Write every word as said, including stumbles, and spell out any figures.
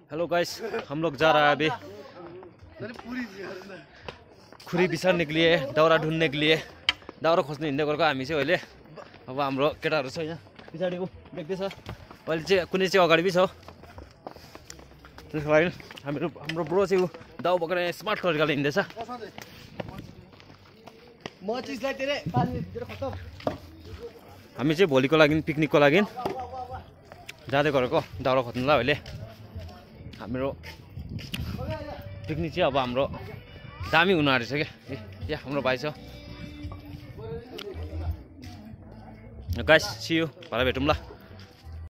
Hello guys, हम लोग जा रहा है अभी खुरी बिसार्ने के लिए, दाउरा ढुन्ने के लिए। दाउरा खोज्ने हिँड्दै गरेको हामी चाहिँ अहिले। अब हाम्रो केटाहरू छ यहाँ पछाडि, ऊ देख्दैछ अहिले चाहिँ कुनै चाहिँ अगाडि पनि छ। त्यसको लागि हाम्रो हाम्रो ब्रो चाहिँ ऊ दाउ बोकेर स्मार्ट तरिकाले हिँड्दैछ। हामी चाहिँ भोलिको लागि पिकनिकको लागि जाँदै गरेको दाउरा खोज्नुलाई। अहिले हाम्रो पिकनिक चाहिँ अब हाम्रो दामी हुन आँटेछ क्या। यहाँ हाम्रो भाइ छ। गाइस, सी यू, भरे भेटौँ ल।